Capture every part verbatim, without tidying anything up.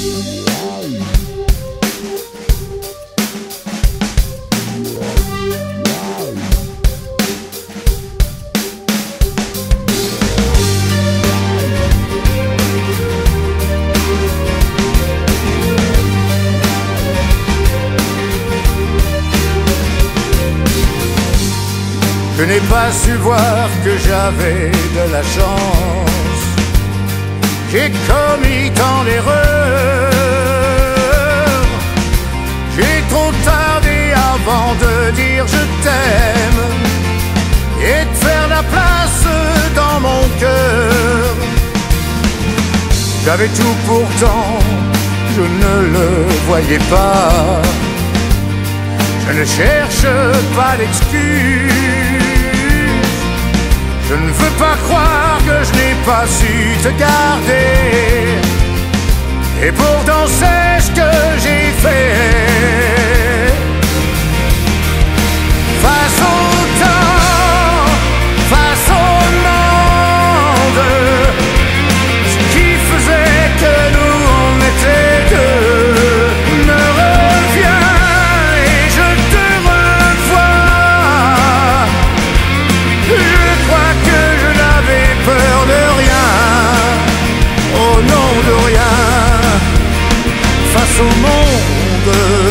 Je n'ai pas su voir que j'avais de la chance. J'ai commis tant d'erreurs. J'ai trop tardé avant de dire je t'aime et de faire la place dans mon cœur. J'avais tout pourtant, je ne le voyais pas. Je ne cherche pas d'excuses. Je ne veux pas croire que je n'ai pas su te garder. Et pourtant c'est ce que j'ai fait. Face au temps, face au monde, ce qui faisait que nous on était deux me revient et je te revois. Je crois que je n'avais peur de rien, au nom de rien, face au monde.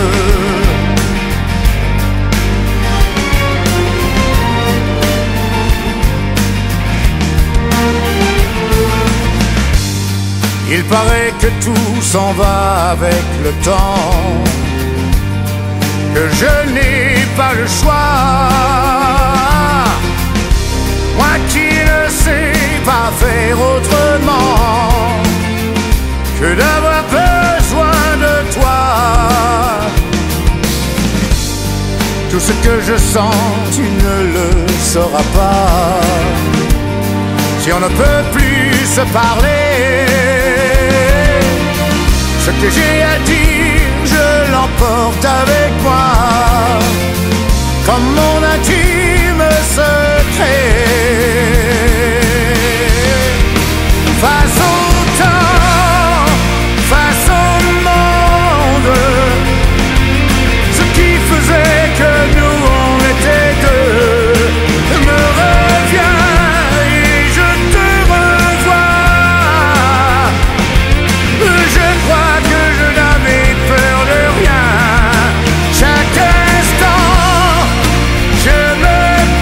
Il paraît que tout s'en va avec le temps, que je n'ai pas le choix. Moi qui ne sais pas faire autrement que d'avoir besoin de toi. Tout ce que je sens, tu ne le sauras pas. Si on ne peut plus se parler, ce que j'ai à dire, je l'emporte avec moi, comme mon intime secret. Face au temps, face au monde, ce qui faisait que nous on était deux me revient et je te revois. Je crois que je n'avais peur de rien. Chaque instant, je me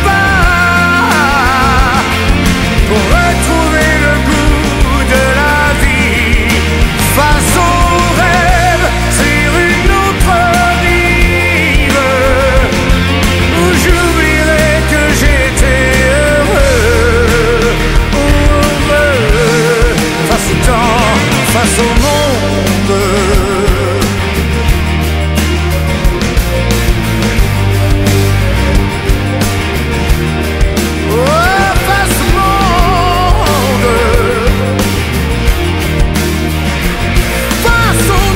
bats pour retrouver le goût de la vie. Face au rêve, sur une autre rive, où j'oublierai que j'étais heureux, heureux. Face au temps, face au monde.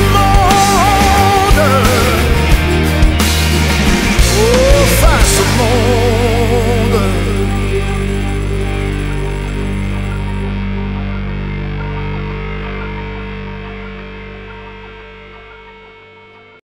Face au monde.